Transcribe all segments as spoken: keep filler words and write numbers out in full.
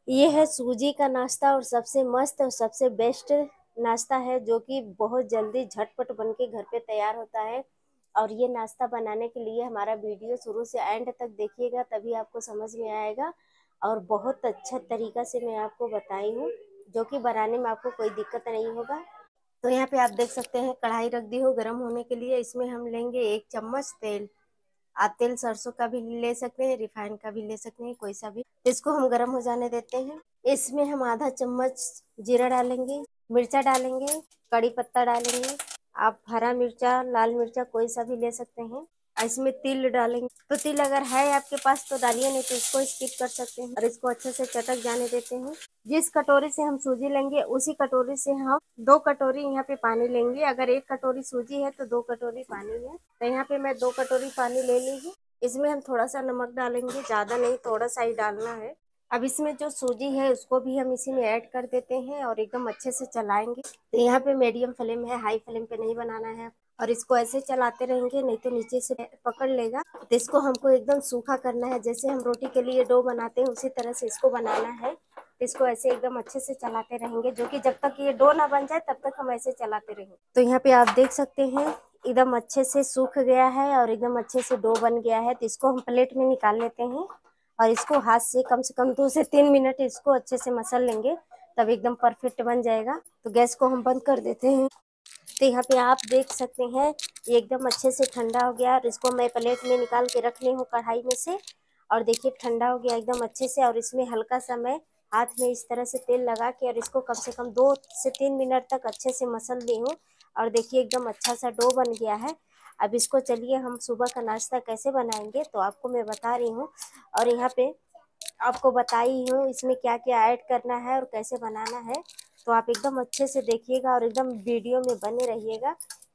ये है सूजी का नाश्ता और सबसे मस्त और सबसे बेस्ट नाश्ता है, जो कि बहुत जल्दी झटपट बन के घर पे तैयार होता है। और ये नाश्ता बनाने के लिए हमारा वीडियो शुरू से एंड तक देखिएगा, तभी आपको समझ में आएगा। और बहुत अच्छा तरीका से मैं आपको बताई हूँ, जो कि बनाने में आपको कोई दिक्कत नहीं होगा। तो यहाँ पे आप देख सकते हैं, कढ़ाई रख दी हो गर्म होने के लिए। इसमें हम लेंगे एक चम्मच तेल। आप तेल सरसों का भी ले सकते हैं, रिफाइंड का भी ले सकते हैं, कोई सा भी। इसको हम गर्म हो जाने देते हैं। इसमें हम आधा चम्मच जीरा डालेंगे, मिर्चा डालेंगे, कड़ी पत्ता डालेंगे। आप हरा मिर्चा, लाल मिर्चा कोई सा भी ले सकते हैं। इसमें तिल डालेंगे, तो तिल अगर है आपके पास तो डालिए, नहीं तो इसको स्किप कर सकते हैं। और इसको अच्छे से चटक जाने देते हैं। जिस कटोरी से हम सूजी लेंगे, उसी कटोरी से हम दो कटोरी यहाँ पे पानी लेंगे। अगर एक कटोरी सूजी है तो दो कटोरी पानी है, तो यहाँ पे मैं दो कटोरी पानी ले लीजिए। इसमें हम थोड़ा सा नमक डालेंगे, ज्यादा नहीं, थोड़ा सा ही डालना है। अब इसमें जो सूजी है उसको भी हम इसी में ऐड कर देते हैं और एकदम अच्छे से चलाएंगे। तो यहाँ पे मीडियम फ्लेम है, हाई फ्लेम पे नहीं बनाना है। और इसको ऐसे चलाते रहेंगे, नहीं तो नीचे से पकड़ लेगा। तो इसको हमको एकदम सूखा करना है, जैसे हम रोटी के लिए डो बनाते हैं उसी तरह से इसको बनाना है। इसको ऐसे एकदम अच्छे से चलाते रहेंगे, जो कि जब तक ये डो ना बन जाए तब तक हम ऐसे चलाते रहेंगे। तो यहाँ पे आप देख सकते हैं, एकदम अच्छे से सूख गया है और एकदम अच्छे से डो बन गया है। तो इसको हम प्लेट में निकाल लेते हैं और इसको हाथ से कम से कम दो से तीन मिनट इसको अच्छे से मसल लेंगे, तब एकदम परफेक्ट बन जाएगा। तो गैस को हम बंद कर देते हैं। तो यहाँ पे आप देख सकते हैं, ये एकदम अच्छे से ठंडा हो गया और इसको मैं प्लेट में निकाल के रख ली हूँ कढ़ाई में से। और देखिए ठंडा हो गया एकदम अच्छे से। और इसमें हल्का सा मैं हाथ में इस तरह से तेल लगा के और इसको कम से कम दो से तीन मिनट तक अच्छे से मसल दी हूँ। और देखिए एकदम अच्छा सा डो बन गया है। अब इसको चलिए हम सुबह का नाश्ता कैसे बनाएंगे तो आपको मैं बता रही हूँ। और यहाँ पे आपको बताई हूँ इसमें क्या क्या ऐड करना है और कैसे बनाना है। तो आप एकदम अच्छे से देखिएगा और एकदम वीडियो में बने रहिएगा।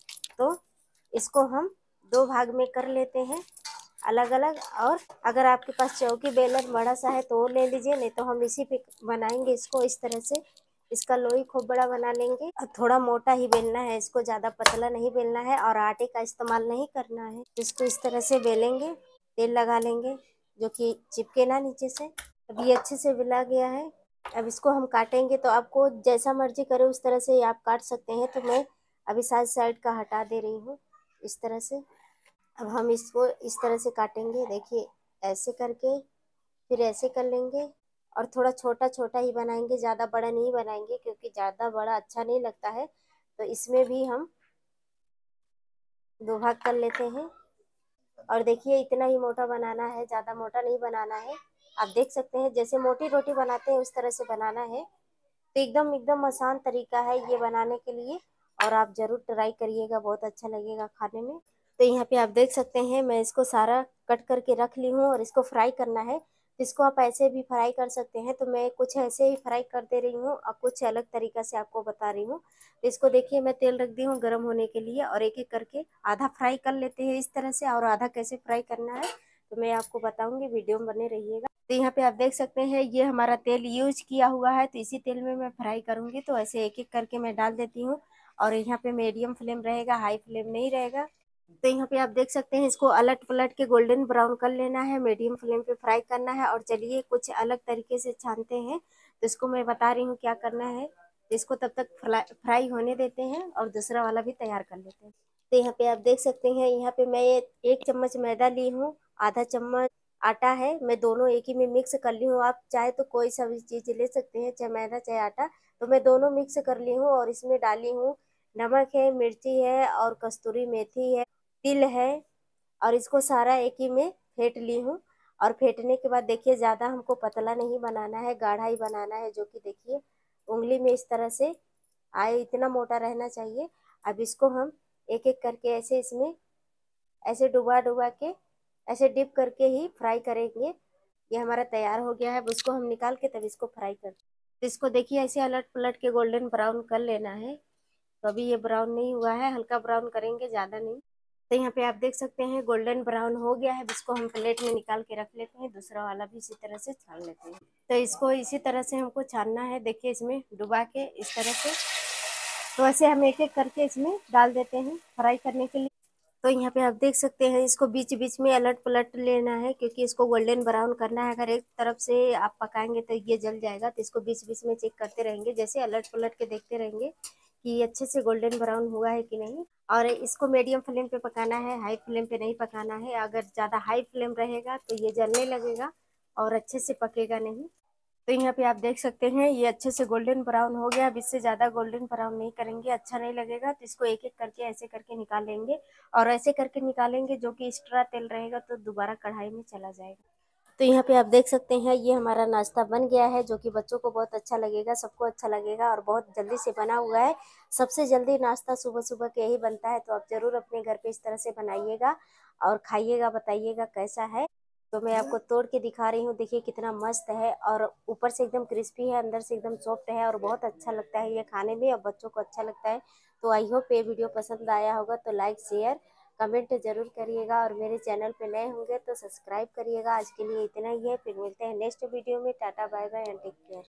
तो इसको हम दो भाग में कर लेते हैं अलग अलग। और अगर आपके पास चौकी बेलन बड़ा सा है तो वो ले लीजिए, नहीं तो हम इसी पे बनाएंगे इसको इस तरह से। इसका लोई खूब बड़ा बना लेंगे और थोड़ा मोटा ही बेलना है इसको, ज़्यादा पतला नहीं बेलना है और आटे का इस्तेमाल नहीं करना है। इसको इस तरह से बेलेंगे, तेल लगा लेंगे जो कि चिपके ना नीचे से। अब ये अच्छे से बेला गया है। अब इसको हम काटेंगे, तो आपको जैसा मर्जी करे उस तरह से आप काट सकते हैं। तो मैं अभी साइड साइड का हटा दे रही हूँ इस तरह से। अब हम इसको इस तरह से काटेंगे, देखिए ऐसे करके, फिर ऐसे कर लेंगे। और थोड़ा छोटा छोटा ही बनाएंगे, ज़्यादा बड़ा नहीं बनाएंगे क्योंकि ज़्यादा बड़ा अच्छा नहीं लगता है। तो इसमें भी हम दो भाग कर लेते हैं। और देखिए इतना ही मोटा बनाना है, ज़्यादा मोटा नहीं बनाना है। आप देख सकते हैं जैसे मोटी रोटी बनाते हैं उस तरह से बनाना है। तो एकदम एकदम आसान तरीका है ये बनाने के लिए, और आप ज़रूर ट्राई करिएगा, बहुत अच्छा लगेगा खाने में। तो यहाँ पे आप देख सकते हैं, मैं इसको सारा कट करके रख ली हूँ और इसको फ्राई करना है। इसको आप ऐसे भी फ्राई कर सकते हैं, तो मैं कुछ ऐसे ही फ्राई कर दे रही हूँ और कुछ अलग तरीका से आपको बता रही हूँ। तो इसको देखिए मैं तेल रख दी हूँ गर्म होने के लिए, और एक एक करके आधा फ्राई कर लेते हैं इस तरह से, और आधा कैसे फ्राई करना है तो मैं आपको बताऊंगी, वीडियो में बने रहिएगा। तो यहाँ पे आप देख सकते हैं ये हमारा तेल यूज किया हुआ है, तो इसी तेल में मैं फ्राई करूंगी। तो ऐसे एक एक करके मैं डाल देती हूँ, और यहाँ पे मीडियम फ्लेम रहेगा, हाई फ्लेम नहीं रहेगा। तो यहाँ पे आप देख सकते हैं, इसको अलट पलट के गोल्डन ब्राउन कर लेना है, मीडियम फ्लेम पे फ्राई करना है। और चलिए कुछ अलग तरीके से छानते हैं, तो इसको मैं बता रही हूँ क्या करना है। इसको तब तक फ्राई होने देते हैं और दूसरा वाला भी तैयार कर लेते हैं। तो यहाँ पे आप देख सकते हैं, यहाँ पे मैं एक चम्मच मैदा ली हूँ, आधा चम्मच आटा है, मैं दोनों एक ही में मिक्स कर ली हूँ। आप चाहे तो कोई सा भी चीज़ ले सकते हैं, चाहे मैदा चाहे आटा। तो मैं दोनों मिक्स कर ली हूँ और इसमें डाली हूँ नमक है, मिर्ची है और कस्तूरी मेथी है, तिल है। और इसको सारा एक ही में फेंट ली हूँ। और फेंटने के बाद देखिए ज़्यादा हमको पतला नहीं बनाना है, गाढ़ा ही बनाना है, जो कि देखिए उंगली में इस तरह से आए, इतना मोटा रहना चाहिए। अब इसको हम एक एक करके ऐसे इसमें ऐसे डुबा डुबा के ऐसे डिप करके ही फ्राई करेंगे। ये हमारा तैयार हो गया है, अब उसको हम निकाल के तब इसको फ्राई कर। तो इसको देखिए ऐसे अलट पलट के गोल्डन ब्राउन कर लेना है। तो अभी ये ब्राउन नहीं हुआ है, हल्का ब्राउन करेंगे, ज़्यादा नहीं। तो यहाँ पे आप देख सकते हैं गोल्डन ब्राउन हो गया है। अब इसको हम प्लेट में निकाल के रख लेते हैं, दूसरा वाला भी इसी तरह से छान लेते हैं। तो इसको इसी तरह से हमको छानना है, देखिए इसमें डुबा के इस तरह से। तो ऐसे हम एक एक करके इसमें डाल देते हैं फ्राई करने के लिए। तो यहाँ पे आप देख सकते हैं, इसको बीच बीच में अलट पलट लेना है क्योंकि इसको गोल्डन ब्राउन करना है। अगर एक तरफ से आप पकाएंगे तो ये जल जाएगा, तो इसको बीच बीच में चेक करते रहेंगे, जैसे अलट पलट के देखते रहेंगे कि ये अच्छे से गोल्डन ब्राउन हुआ है कि नहीं। और इसको मीडियम फ्लेम पे पकाना है, हाई फ्लेम पे नहीं पकाना है। अगर ज़्यादा हाई फ्लेम रहेगा तो ये जलने लगेगा और अच्छे से पकेगा नहीं। तो यहाँ पे आप देख सकते हैं ये अच्छे से गोल्डन ब्राउन हो गया। अब इससे ज़्यादा गोल्डन ब्राउन नहीं करेंगे, अच्छा नहीं लगेगा। तो इसको एक एक करके ऐसे करके निकाल लेंगे, और ऐसे करके निकालेंगे जो कि एक्स्ट्रा तेल रहेगा तो दोबारा कढ़ाई में चला जाएगा। तो यहाँ पे आप देख सकते हैं ये हमारा नाश्ता बन गया है, जो कि बच्चों को बहुत अच्छा लगेगा, सबको अच्छा लगेगा और बहुत जल्दी से बना हुआ है। सबसे जल्दी नाश्ता सुबह सुबह के यही बनता है, तो आप ज़रूर अपने घर पे इस तरह से बनाइएगा और खाइएगा, बताइएगा कैसा है। तो मैं आपको तोड़ के दिखा रही हूँ, देखिए कितना मस्त है, और ऊपर से एकदम क्रिस्पी है, अंदर से एकदम सॉफ्ट है और बहुत अच्छा लगता है ये खाने में, और बच्चों को अच्छा लगता है। तो आई होप ये वीडियो पसंद आया होगा, तो लाइक शेयर कमेंट जरूर करिएगा, और मेरे चैनल पे नए होंगे तो सब्सक्राइब करिएगा। आज के लिए इतना ही है, फिर मिलते हैं नेक्स्ट वीडियो में। Tata bye bye and take care.